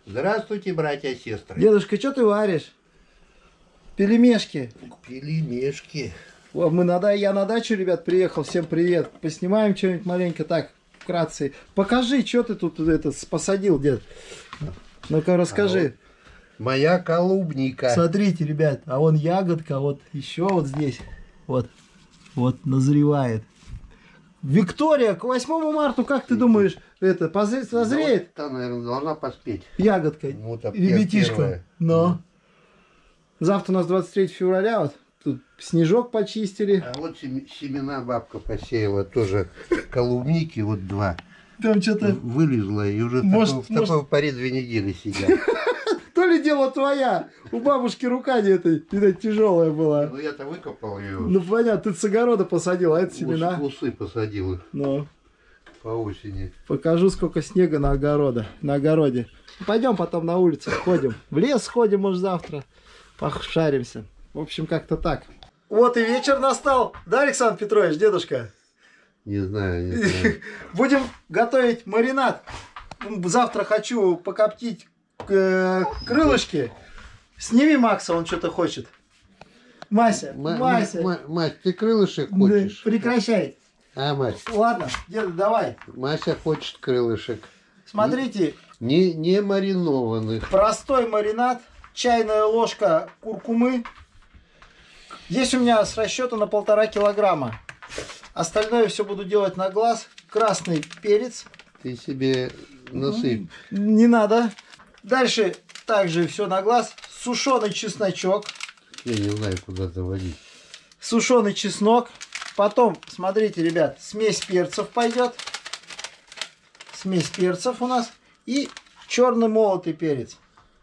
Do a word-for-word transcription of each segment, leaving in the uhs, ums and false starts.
Здравствуйте, братья и сестры. Дедушка, что ты варишь? Пельмешки. Пельмешки. Мы на, я на дачу, ребят, приехал. Всем привет. Поснимаем что-нибудь маленько так, вкратце. Покажи, что ты тут это посадил, дед. Ну-ка, расскажи. А вот моя клубника. Смотрите, ребят, а вон ягодка, вот еще вот здесь. Вот, вот назревает. Виктория, к восьмому марта, как ты думаешь, это позреет, созреет? Да, вот, наверное, должна поспеть. Ягодка, вот, ребятишка. Но. Завтра у нас двадцать третье февраля, вот тут снежок почистили. А вот семена бабка посеяла тоже клубники, вот два. Там что-то вылезла и уже может, в такой паре две недели сидят. То ли дело твоя. У бабушки рука не этой, видать, тяжелая была. Ну я-то выкопал ее. Ну понятно, ты с огорода посадил, а это семена. Усы посадил их. Ну. По осени. Покажу, сколько снега на огороде. На огороде. Пойдем потом на улицу сходим. В лес сходим, может, завтра. Пошаримся. В общем, как-то так. Вот и вечер настал. Да, Александр Петрович, дедушка? Не знаю, не знаю. Будем готовить маринад. Завтра хочу покоптить крылышки. Сними Макса, он что-то хочет. Мася, М Мася. Мась, ты крылышек хочешь? Да, прекращай. А, Мась? Ладно, деда, давай. Мася хочет крылышек. Смотрите. Не, не маринованных. Простой маринад. Чайная ложка куркумы. Здесь у меня с расчета на полтора килограмма. Остальное все буду делать на глаз. Красный перец. Ты себе насыпь. Не надо. Дальше также все на глаз. Сушеный чесночок. Я не знаю, куда заводить. Сушеный чеснок. Потом, смотрите, ребят, смесь перцев пойдет. Смесь перцев у нас. И черный молотый перец.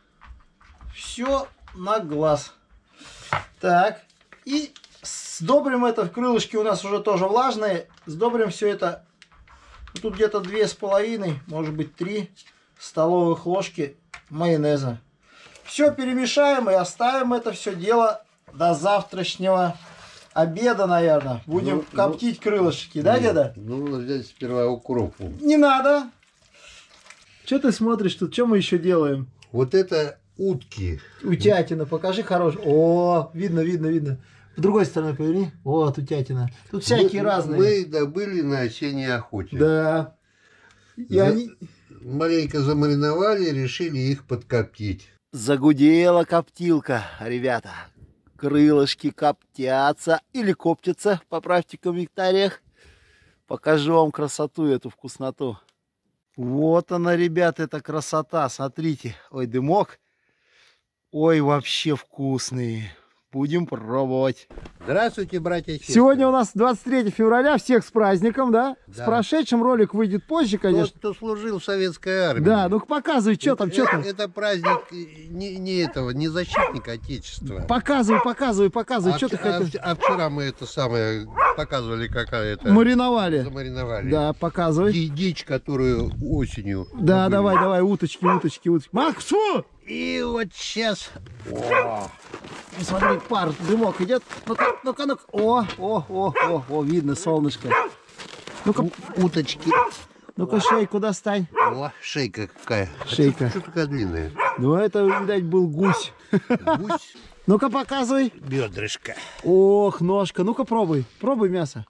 Все на глаз. Так. И сдобрим это. В крылышке у нас уже тоже влажные. Сдобрим все это. Тут где-то две с половиной, может быть три столовых ложки майонеза. Все перемешаем и оставим это все дело до завтрашнего обеда, наверное. Будем ну, коптить ну, крылышки, да, ну, деда? Ну, взять сперва укропу. Не надо. Что ты смотришь тут? Что мы еще делаем? Вот это утки. Утятина, покажи хороший. О, видно, видно, видно. С другой стороны поверни. Вот утятина. Тут всякие мы, разные. Мы добыли на осенней охоте. Да. И За... они... Маленько замариновали, решили их подкоптить. Загудела коптилка, ребята. Крылышки коптятся или коптятся, поправьте в комментариях. Покажу вам красоту, эту вкусноту. Вот она, ребята, эта красота. Смотрите. Ой, дымок. Ой, вообще вкусный. Будем пробовать. Здравствуйте, братья и сестры. Сегодня у нас двадцать третье февраля. Всех с праздником, да? Да. С прошедшим. Ролик выйдет позже, конечно. Тот, кто служил в советской армии. Да, ну показывай, что там, что там. Это праздник не, не этого, не защитника Отечества. Показывай, показывай, показывай, а, что ты хотел. А, а вчера мы это самое показывали, какая это. Мариновали. Замариновали. Да, показывай. Ди, дичь, которую осенью. Да, добыли. давай, давай, уточки, уточки, уточки. Макс, фу! И вот сейчас. О! Смотри, пар, дымок идет. Ну-ка, ну-ка, ну-ка. О, о, о, о, о, видно солнышко. Ну-ка, уточки. Ну-ка, шейку достань. О, шейка какая. Шейка. А что такая длинная? Ну, это, видать, был гусь. Гусь? Ну-ка, показывай. Бедрышко. Ох, ножка. Ну-ка, пробуй. Пробуй мясо.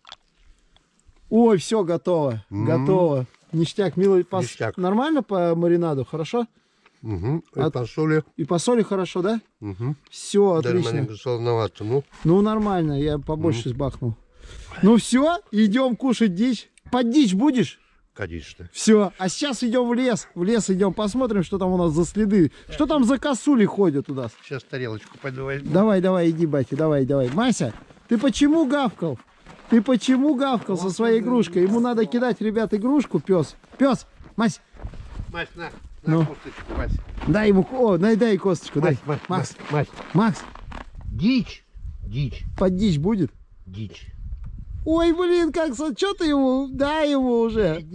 Ой, все, готово. Mm-hmm. Готово. Ништяк, милый. Пос... Ништяк. Нормально по маринаду, хорошо? Угу. И От... по соли. И по соли хорошо, да? Угу. Все, даже отлично. маленько солоновато, ну. Ну, нормально, я побольше угу. сбахнул. Ну все, идем кушать дичь. Под дичь будешь? Конечно. Все, а сейчас идем в лес. В лес идем, посмотрим, что там у нас за следы. Что там за косули ходят у нас? Сейчас тарелочку пойду возьму. Давай, давай, иди, батя, давай, давай. Мася, ты почему гавкал? Ты почему гавкал со своей игрушкой? Ему надо кидать, ребят, игрушку, пес. Пес, Мась. Мась, на, на ну. косточку, Мась. Дай ему, о, дай, дай косточку, Мась, дай. Мась, Макс, Мась. Макс. Дичь, дичь. Под дичь будет? Дичь. Ой, блин, как, что ты ему, дай ему уже.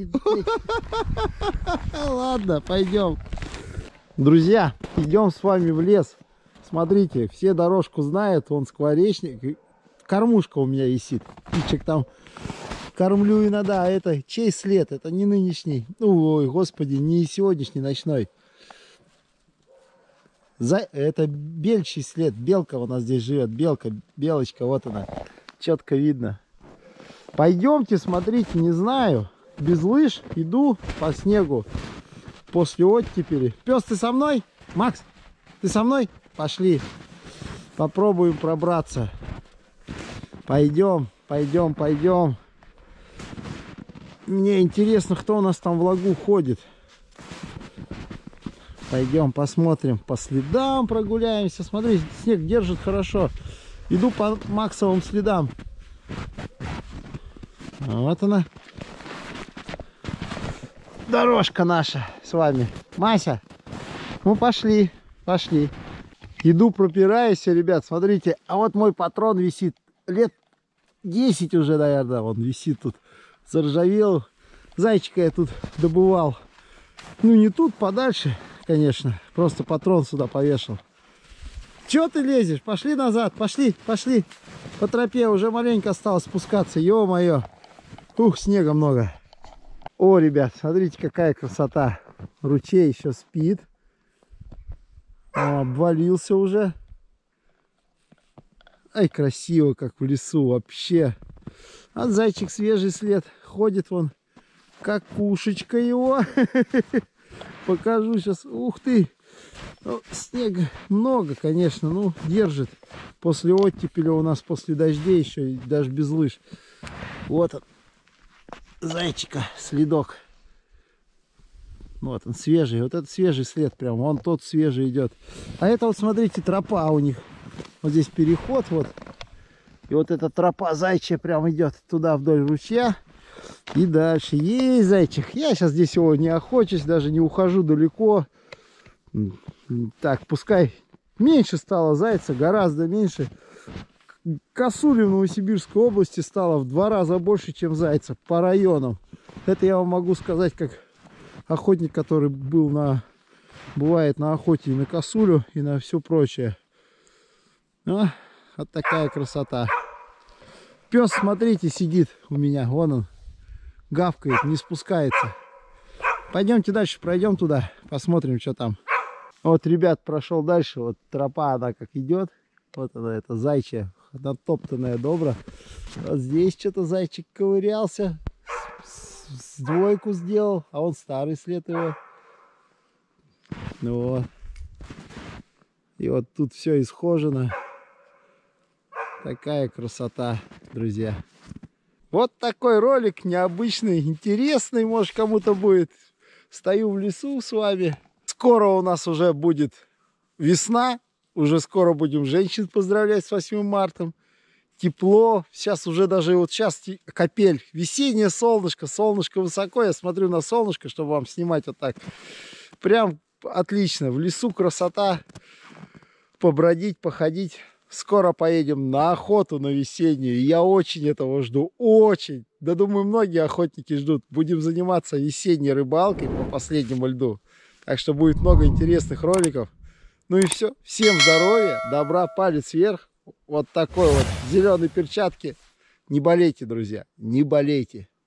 Ладно, пойдем. Друзья, идем с вами в лес. Смотрите, все дорожку знают, он скворечник. Кормушка у меня висит. Птичек там кормлю иногда. А это чей след? Это не нынешний. Ой, господи, не сегодняшний ночной. За... Это бельчий след. Белка у нас здесь живет. Белка, белочка, вот она. Четко видно. Пойдемте, смотрите, не знаю. Без лыж иду по снегу. После оттепели. Пес, ты со мной? Макс, ты со мной? Пошли. Попробуем пробраться. Пойдем, пойдем, пойдем. Мне интересно, кто у нас там в лагу ходит. Пойдем посмотрим. По следам прогуляемся. Смотри, снег держит хорошо. Иду по Максовым следам. Вот она. Дорожка наша с вами. Мася, ну пошли, пошли. Иду, пропираюсь, ребят, смотрите. А вот мой патрон висит. Лет десять уже, наверное, он висит тут. Заржавел. Зайчика я тут добывал. Ну, не тут, подальше, конечно. Просто патрон сюда повешал. Чего ты лезешь? Пошли назад, пошли, пошли. По тропе уже маленько осталось спускаться. Ё-моё. Ух, снега много. О, ребят, смотрите, какая красота. Ручей еще спит. О, обвалился уже. Ай, красиво, как в лесу вообще. А зайчик свежий след. Ходит вон, как пушечка его. Покажу сейчас. Ух ты. Ну, снега много, конечно. Ну, держит. После оттепели у нас, после дождей еще, даже без лыж. Вот он. Зайчика, следок. Вот он, свежий. Вот это свежий след прям. Вон тот свежий идет. А это вот, смотрите, тропа у них. Вот здесь переход вот. И вот эта тропа зайчья прям идет туда вдоль ручья. И дальше. Ей, зайчик. Я сейчас здесь его не охочусь, даже не ухожу далеко. Так, пускай меньше стало зайца, гораздо меньше. Косуль в Новосибирской области стало в два раза больше, чем зайца по районам. Это я вам могу сказать как охотник, который был на, бывает на охоте и на косулю, и на все прочее. А, вот такая красота. Пес, смотрите, сидит у меня. Вон он, гавкает, не спускается. Пойдемте дальше, пройдем туда, посмотрим, что там. Вот, ребят, прошел дальше. Вот тропа, она как идет. Вот она, это зайчья, натоптанная добро. Вот здесь что-то зайчик ковырялся. С, с двойку сделал, а он старый след его. Ну вот. И вот тут все исхожено. Такая красота, друзья. Вот такой ролик необычный, интересный, может, кому-то будет. Стою в лесу с вами. Скоро у нас уже будет весна. Уже скоро будем женщин поздравлять с восьмым марта. Тепло. Сейчас уже даже вот сейчас капель. Весеннее солнышко. Солнышко высоко. Я смотрю на солнышко, чтобы вам снимать вот так. Прям отлично. В лесу красота. Побродить, походить. Скоро поедем на охоту, на весеннюю. Я очень этого жду. Очень. Да, думаю, многие охотники ждут. Будем заниматься весенней рыбалкой по последнему льду. Так что будет много интересных роликов. Ну и все. Всем здоровья, добра, палец вверх. Вот такой вот зеленой перчатки. Не болейте, друзья, не болейте.